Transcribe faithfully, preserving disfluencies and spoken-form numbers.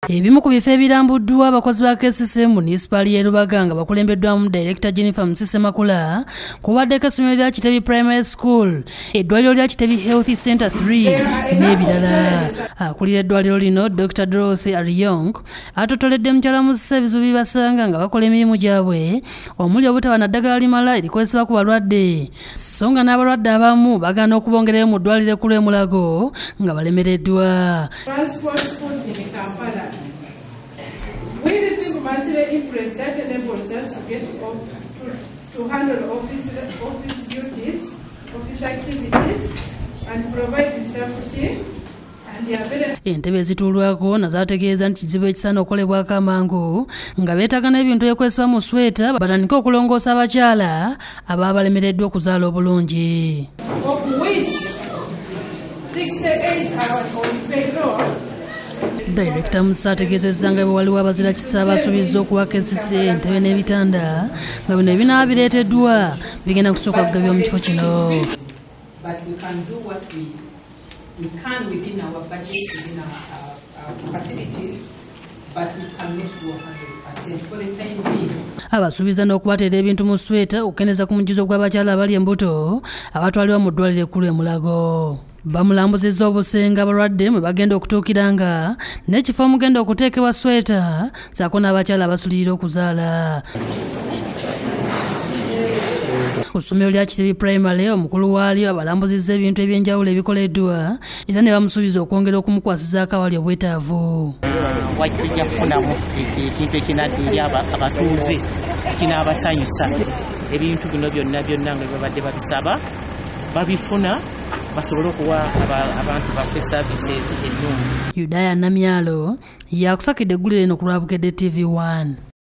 Ebimu ku bifo ebirambuddwa abakozi ba K C C M municipal y'e Lubaga nga bakulembeddwamu Director Jennifer Musise Makula kubaddeko essomero lya Kitebi Primary School, eddwaliro lya Kitebi Health Center three n'ebirala. Akulira eddwaliro lino Doctor Dorothy Ariyong atotoledde mukyala Musise ebizibu bibasanga nga bakola emirimu gyabwe omuli obutaba na ddagala limala erikozesebwa ku balwadde, so nga n'abalwadde abamu bagaana okubongerayo mu ddwaliro ekkulu e Mulago nga balemereddwa. We receive monthly interest that enables us to get off, to, to handle office, office duties, office activities, and provide stability. Entebe ezituulwako nazo ategeeza nti kizibu ekisaana okukolebwako amangu nga beetaaga n'ebintu ebikozesebwa mu sweta batandike okulongoosa abakyala ababa balemereddwa okuzaala obulungi. Director Musise ategeezezza nga bwe waliwo abazira kisa abasuubizza okuwa K C C entebe n'ebitanda nga bino ebinaaba bireeteddwa bigenda kusooka kugabibwa mu kifo kino. We can within our budget, within our, our, our facilities, but we cannot do one hundred percent for the time being. Abasuubiza n'okubateera ebintu mu sweta okukendeeza ku mujuzo gw'abakyala abali embuto abatwalibwa mu ddwaliro ekkulu e Mulago. Bamulambuzizza obusenga abalwadde mwe bagenda okutuukiranga n'ekifo omugenda okuteekebwa sweta saako n'abakyala abasulirira okuzaala. Ku ssomero lya Kitebi Primary omukulu waalyo abalambuzizza ebintu eby'enjawulo ebikoleddwa era ne bamusuubiza okwongera okumukwasizaako awali obwetaavu. Wajja kufunamu ekintu ekinaddirya abatuuze kinaabasanyusa ebintu bino byonna byonna nga babadde babisaba babifuna basobole okuwa abantu baffe services ennungi. Yudaya Namyalo yakusakidde eggulire lino ku Lwabukedde T V one.